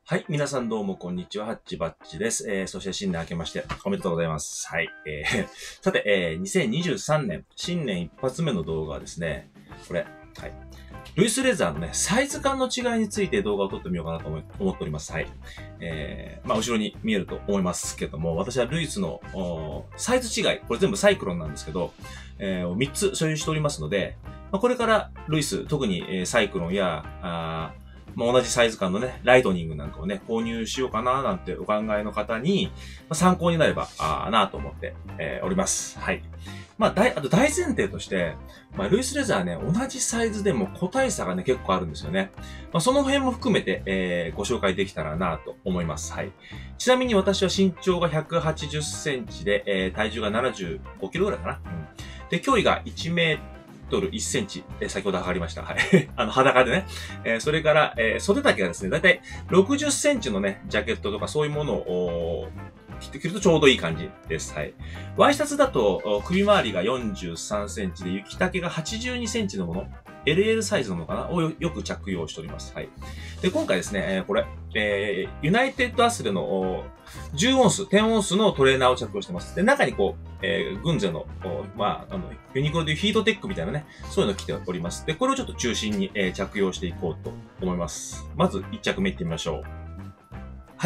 はい。皆さんどうもこんにちは。ハッチバッチです。そして新年明けましておめでとうございます。はい。さて、2023年、新年一発目の動画はですね、これ、はい。ルイスレザーのね、サイズ感の違いについて動画を撮ってみようかなと思っております。はい。後ろに見えると思いますけども、私はルイスのサイズ違い、これ全部サイクロンなんですけど、3つ所有しておりますので、これからルイス、特にサイクロンや、同じサイズ感のね、ライトニングなんかをね、購入しようかななんてお考えの方に、参考になればなと思って、おります。はい。あと大前提として、ルイスレザーね、同じサイズでも個体差がね、結構あるんですよね。その辺も含めて、ご紹介できたらなと思います。はい。ちなみに私は身長が180センチで、体重が75キロぐらいかな。で、胸囲が1メートル1センチ、先ほど測りました。はい。裸でね。それから、袖丈がですね、だいたい60センチのね、ジャケットとかそういうものを着るとちょうどいい感じです。はい。ワイシャツだと、首周りが43センチで、雪丈が82センチのもの、LL サイズのものかなをよく着用しております。はい。で、今回ですね、これ、ユナイテッドアスレの10オンス、10オンスのトレーナーを着用してます。で、中にこう、グンゼの、ユニクロでいうヒートテックみたいなね、そういうの着ております。で、これをちょっと中心に、着用していこうと思います。まず1着目いってみましょう。はい、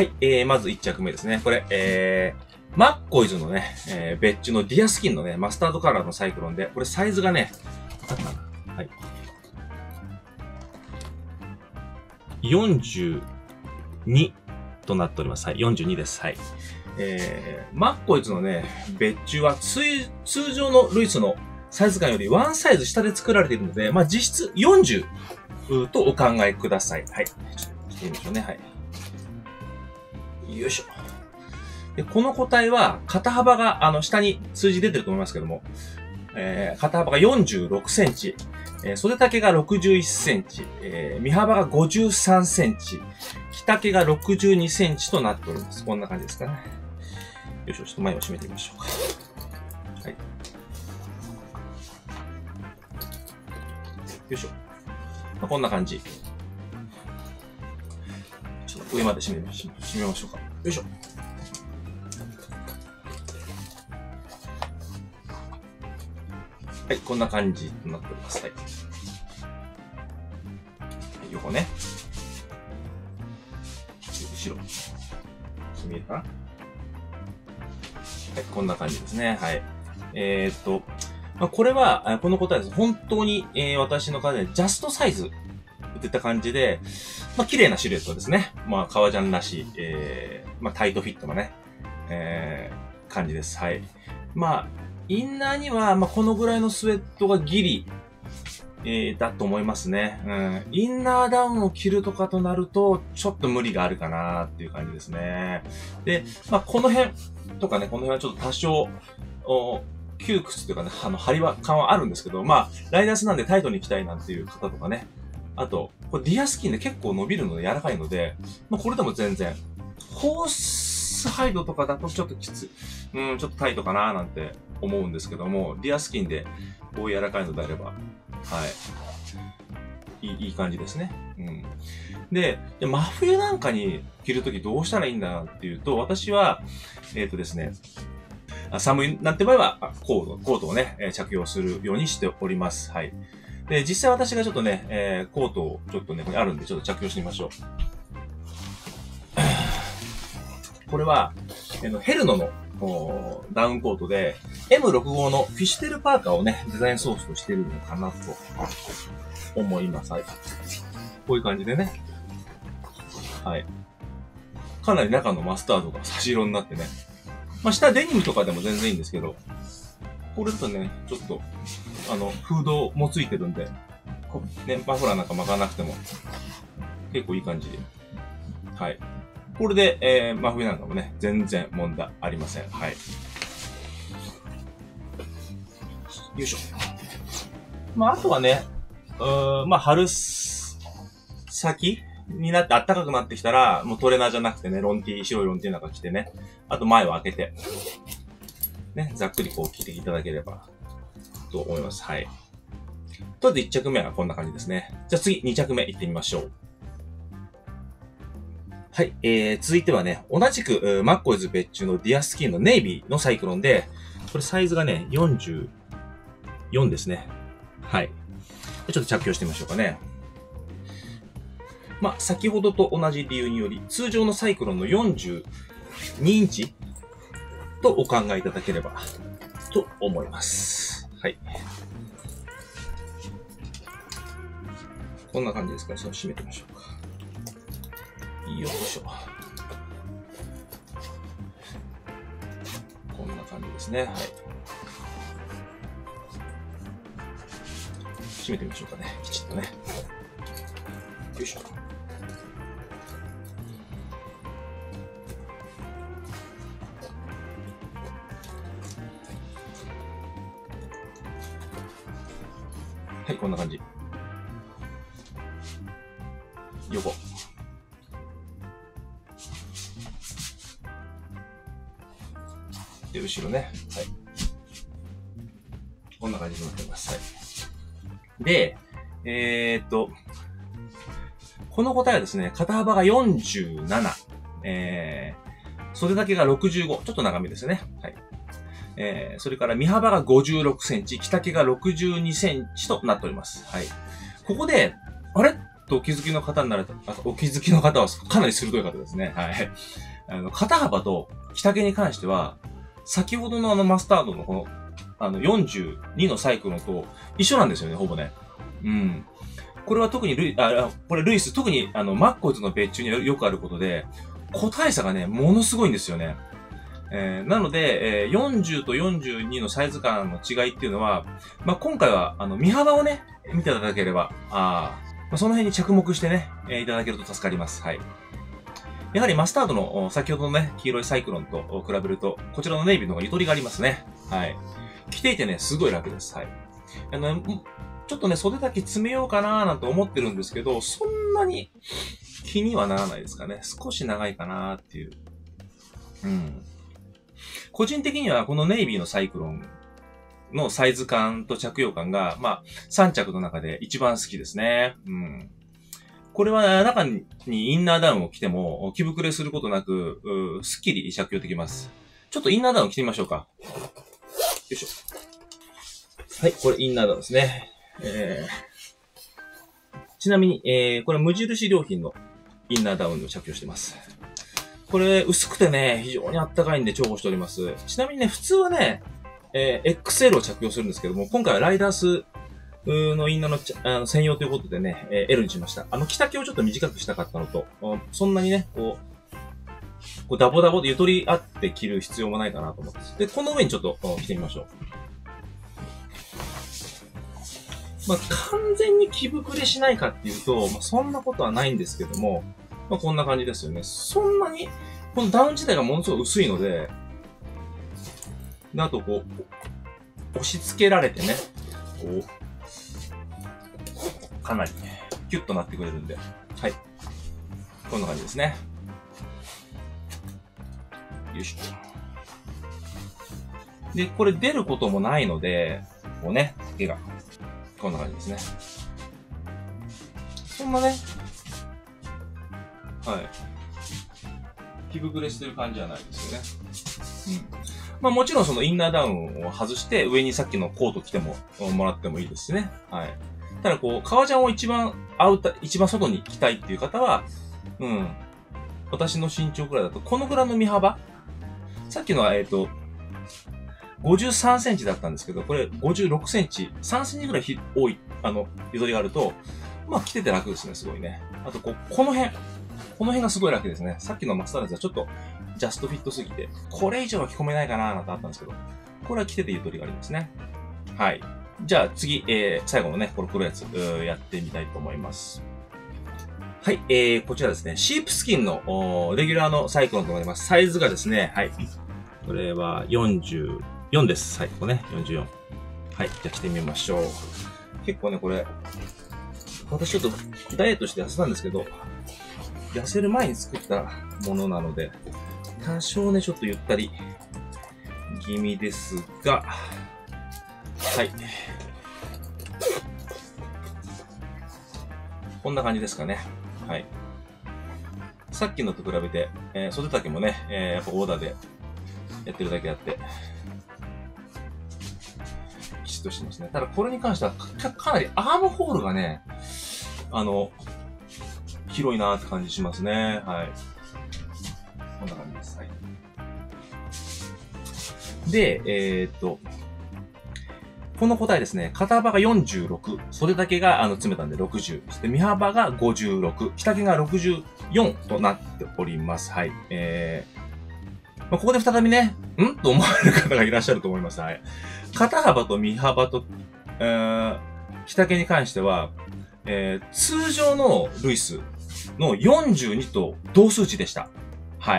まず1着目ですね。これ、マッコイズのね、別注のディアスキンのね、マスタードカラーのサイクロンで、これサイズがね、はい。42となっております。はい、42です。はい。マッコイズのね、別注は通常のルイスのサイズ感よりワンサイズ下で作られているので、実質40とお考えください。はい。ちょっとしてみましょうね。はい。よいしょ。で、この個体は、肩幅が、下に数字出てると思いますけども、肩幅が46センチ、袖丈が61センチ、身幅が53センチ、着丈が62センチとなっております。こんな感じですかね。よいしょ、ちょっと前を閉めてみましょうか。はい。よいしょ。こんな感じ。ちょっと上まで閉めましょうか。よいしょ。はい、こんな感じとなっております。はい。横ね。後ろ。見えるかな？はい、こんな感じですね。はい。これは、この答えです。本当に、私の体でジャストサイズといった感じで、綺麗なシルエットですね。革ジャンらしい、タイトフィットなね、感じです。はい。インナーには、このぐらいのスウェットがギリ、だと思いますね。インナーダウンを着るとかとなると、ちょっと無理があるかなっていう感じですね。で、この辺とかね、この辺はちょっと多少、窮屈というかね、張り感はあるんですけど、ライダースなんでタイトに着たいなんていう方とかね。あと、これディアスキンで結構伸びるので柔らかいので、これでも全然、ホースハイドとかだとちょっときつい。ちょっとタイトかななんて思うんですけども、ディアスキンでこう柔らかいのであれば、はい。いい感じですね。で、真冬なんかに着るときどうしたらいいんだっていうと、私は、ですね、寒いなんて場合は、コートをね、着用するようにしております。はい。で、実際私がちょっとね、コートをちょっとね、これあるんで、ちょっと着用してみましょう。これは、ヘルノのダウンコートで、M65 のフィシュテルパーカーをね、デザインソースとしてるのかなと思います。はい。こういう感じでね。はい。かなり中のマスタードが差し色になってね。下デニムとかでも全然いいんですけど、これだとね、ちょっと、フードもついてるんで、ね、マフラーなんか巻かなくても、結構いい感じで。はい。これで、真冬なんかもね、全然問題ありません。はい。よいしょ。あとはね、春先になって暖かくなってきたら、もうトレーナーじゃなくてね、白いロンティーなんか着てね、あと前を開けて、ね、ざっくりこう着ていただければ、と思います。はい。とりあえず1着目はこんな感じですね。じゃあ次2着目いってみましょう。 はい、続いてはね、同じく、マッコイズ別注のディアスキンのネイビーのサイクロンで、これサイズがね、44ですね。はい。ちょっと着用してみましょうかね。まあ、先ほどと同じ理由により、通常のサイクロンの42インチとお考えいただければと思います。はい。こんな感じですかね。それを締めてみましょうか。よいしょ。こんな感じですね。はい。締めてみましょうかね。きちっとね。よいしょ。はい、こんな感じ。横。で、後ろね。はい。こんな感じになってます。はい。で、この答えはですね、肩幅が47、袖丈が65、ちょっと長めですね。はい。それから身幅が56センチ、着丈が62センチとなっております。はい。ここで、あれとお気づきの方になると、お気づきの方はかなり鋭い方ですね。はい。肩幅と着丈に関しては、先ほどのマスタードのこの、42のサイクロンと一緒なんですよね、ほぼね。うん。これは特にルイス、特にマッコイズの別注によくあることで、個体差がね、ものすごいんですよね。なので、40と42のサイズ感の違いっていうのは、まあ、今回は、身幅をね、見ていただければ、まあ、その辺に着目してね、いただけると助かります。はい。やはりマスタードの先ほどのね、黄色いサイクロンと比べると、こちらのネイビーの方がゆとりがありますね。はい。着ていてね、すごい楽です。はい。ちょっとね、袖丈詰めようかなーなんて思ってるんですけど、そんなに気にはならないですかね。少し長いかなーっていう。うん。個人的にはこのネイビーのサイクロンのサイズ感と着用感が、まあ、3着の中で一番好きですね。うん。これは中にインナーダウンを着ても着膨れすることなく、スッキリ着用できます。ちょっとインナーダウン着てみましょうか。よいしょ。はい、これインナーダウンですね。ちなみに、これ無印良品のインナーダウンを着用してます。これ薄くてね、非常にあったかいんで重宝しております。ちなみにね、普通はね、XL を着用するんですけども、今回はライダースのインナーの専用ということでね、L にしました。着丈をちょっと短くしたかったのと、そんなにね、こうダボダボでゆとりあって着る必要もないかなと思って。で、この上にちょっと着てみましょう。まあ、完全に着膨れしないかっていうと、まあ、そんなことはないんですけども、まあ、こんな感じですよね。そんなに、このダウン自体がものすごい薄いので、あとこう、押し付けられてね、こう、かなりキュッとなってくれるんで、はい。こんな感じですね。よいしょ。で、これ出ることもないので、こうね、手が。こんな感じですね。そんなね、はい。着膨れしてる感じはないですよね。うん。まあもちろんそのインナーダウンを外して上にさっきのコート着てもらってもいいですしね。はい。ただこう、革ジャンを一番外に着たいっていう方は、うん。私の身長くらいだと、このぐらいの身幅さっきのは、53センチだったんですけど、これ56センチ、3センチぐらい多い、ゆとりがあると、まあ着てて楽ですね、すごいね。あとこの辺がすごい楽ですね。さっきのマスターのやつはちょっとジャストフィットすぎて、これ以上は着込めないかなーなんてあったんですけど、これは着ててゆとりがありますね。はい。じゃあ次、最後のね、この黒いやつ、やってみたいと思います。はい、こちらですね、シープスキンのレギュラーのサイクロンとなります。サイズがですね、はい。これは44です。はい、ここね、44。はい、じゃあ着てみましょう。結構ね、これ、私ちょっとダイエットして痩せたんですけど、痩せる前に作ったものなので、多少ね、ちょっとゆったり気味ですが、はい。こんな感じですかね。はい。 さっきのと比べて、袖丈もね、やっぱオーダーでやってるだけあって、きちっとしてますね。ただこれに関してはかなりアームホールがね、広いなーって感じしますね。はい。こんな感じです。はい。で、この答えですね、肩幅が46、袖丈が詰めたんで60、そして身幅が56、下丈が64となっております。はい。ここで再びね、と思われる方がいらっしゃると思います。はい。肩幅と身幅と、下丈に関しては、通常のルイスの42と同数値でした。はい。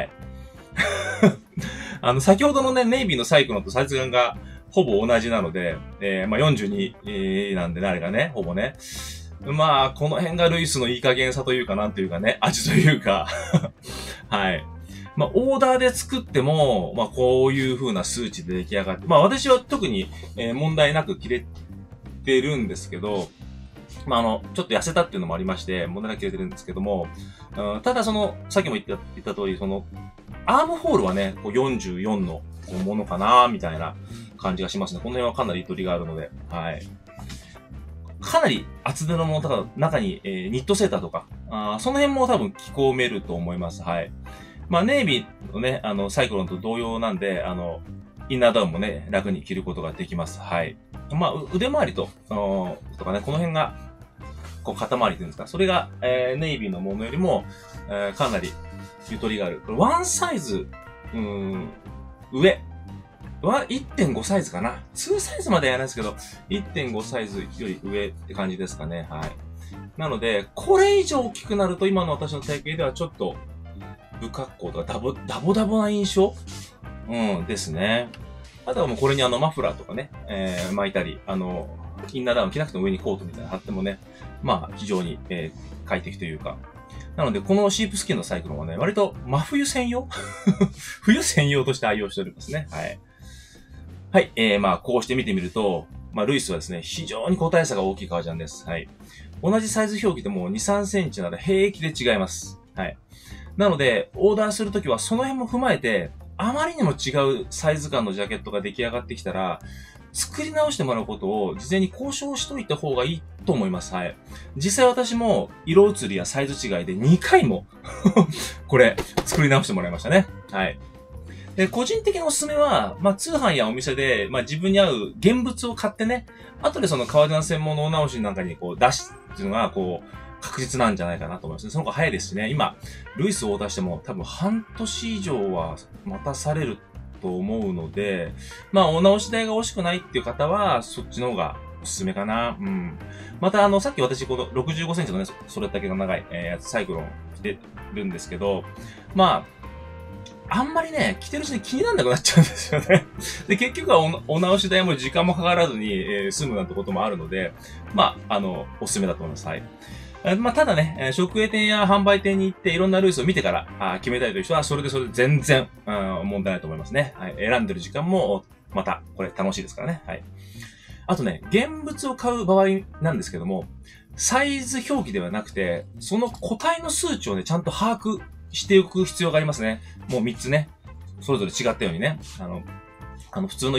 先ほどのね、ネイビーのサイクロンとサイズ感がほぼ同じなので、42、なんでね、あれがね、ほぼね。まあ、この辺がルイスのいい加減さというか、なんというかね、味というか、はい。まあ、オーダーで作っても、まあ、こういう風な数値で出来上がって、まあ、私は特に、問題なく切れてるんですけど、まあ、ちょっと痩せたっていうのもありまして、問題なく切れてるんですけども、たださっきも言った通り、アームホールはね、こう44のものかなみたいな感じがしますね。この辺はかなりゆとりがあるので、はい。かなり厚手のものとか、中に、ニットセーターとか、その辺も多分着込めると思います。はい。まあ、ネイビーのね、サイクロンと同様なんで、インナーダウンもね、楽に着ることができます。はい。まあ、腕周りとかね、この辺が、こう、肩周りっていうんですか、それが、ネイビーのものよりも、かなりゆとりがある。これワンサイズ、上は 1.5 サイズかな。2サイズまではやらないですけど、1.5 サイズより上って感じですかね。はい。なので、これ以上大きくなると、今の私の体型ではちょっと、不格好とかダボダボな印象ですね。あとはもうこれにマフラーとかね、巻いたり、インナーダウン着なくても上にコートみたいなの貼ってもね、まあ、非常に、快適というか。なので、このシープスキンのサイクロンはね、割と真冬専用冬専用として愛用しておりますね。はい。はい。まあ、こうして見てみると、まあ、ルイスはですね、非常に個体差が大きい革ジャンです。はい。同じサイズ表記でも2、3センチなら平気で違います。はい。なので、オーダーするときはその辺も踏まえて、あまりにも違うサイズ感のジャケットが出来上がってきたら、作り直してもらうことを事前に交渉しといた方がいいと思います。はい。実際私も色移りやサイズ違いで2回もこれ作り直してもらいましたね。はい。で、個人的なおすすめは、まあ、通販やお店で、まあ、自分に合う現物を買ってね、後でその革ジャン専門のお直しなんかにこう出すっていうのが、こう、確実なんじゃないかなと思いますね。その方が早いですしね。今、ルイスをオーダーしても多分半年以上は待たされると思うので、まあ、お直し代が惜しくないっていう方は、そっちの方がおすすめかな。うん。また、さっき私、この65センチのね、それだけが長い、サイクロン着てるんですけど、まあ、あんまりね、着てるうちに気にならなくなっちゃうんですよね。で、結局はお直し代も時間もかからずに、済むなんてこともあるので、まあ、おすすめだと思います。はい。まあ、ただね、直営店や販売店に行っていろんなルースを見てから決めたいという人は、それで全然、問題ないと思いますね。はい。選んでる時間も、また、これ楽しいですからね。はい。あとね、現物を買う場合なんですけども、サイズ表記ではなくて、その個体の数値をね、ちゃんと把握しておく必要がありますね。もう3つね。それぞれ違ったようにね。普通の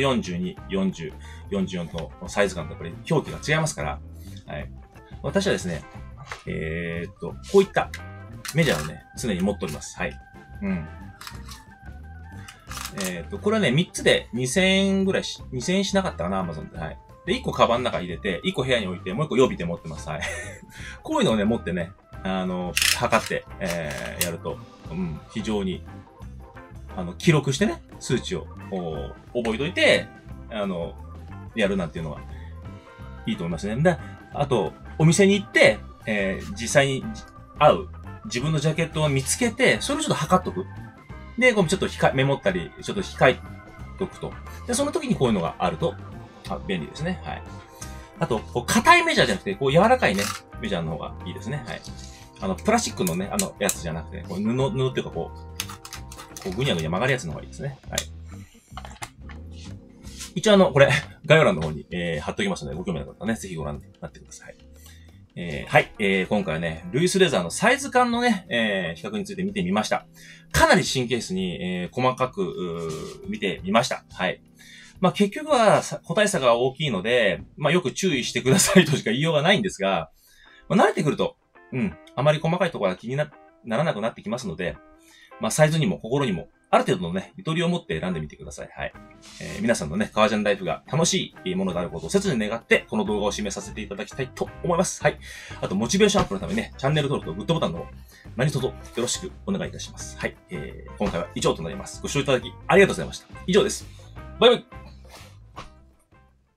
42、40、44とサイズ感とやっぱり表記が違いますから。はい。私はですね、こういったメジャーをね、常に持っております。はい。うん。これはね、3つで2000円ぐらい2000円しなかったかな、Amazon で。はい。で、1個カバンの中入れて、1個部屋に置いて、もう1個予備で持ってます。はい。こういうのをね、持ってね、測って、やると、非常に、記録してね、数値を、覚えといて、やるなんていうのは、いいと思いますね。で、あと、お店に行って、実際に合う自分のジャケットを見つけて、それをちょっと測っとく。で、ちょっとメモったり、ちょっと控えとくと。で、その時にこういうのがあると、便利ですね。はい。あと、硬いメジャーじゃなくて、柔らかいね、メジャーの方がいいですね。はい。プラスチックのね、やつじゃなくて、布っていうかぐにゃぐにゃ曲がるやつの方がいいですね。はい。一応これ、概要欄の方に、貼っときますので、ご興味のある方はね、ぜひご覧になってください。 はい、今回はね、ルイスレザーのサイズ感のね、比較について見てみました。かなり神経質に、細かく、見てみました。はい。まあ、結局は個体差が大きいので、まあ、よく注意してくださいとしか言いようがないんですが、まあ、慣れてくると、あまり細かいところが気にならなくなってきますので、まあ、サイズにも心にも、ある程度のね、ゆとりを持って選んでみてください。はい。皆さんのね、革ジャンライフが楽しいものであることを切に願って、この動画を締めさせていただきたいと思います。はい。あと、モチベーションアップのためにね、チャンネル登録とグッドボタンの何卒よろしくお願いいたします。はい。今回は以上となります。ご視聴いただきありがとうございました。以上です。バイバイ。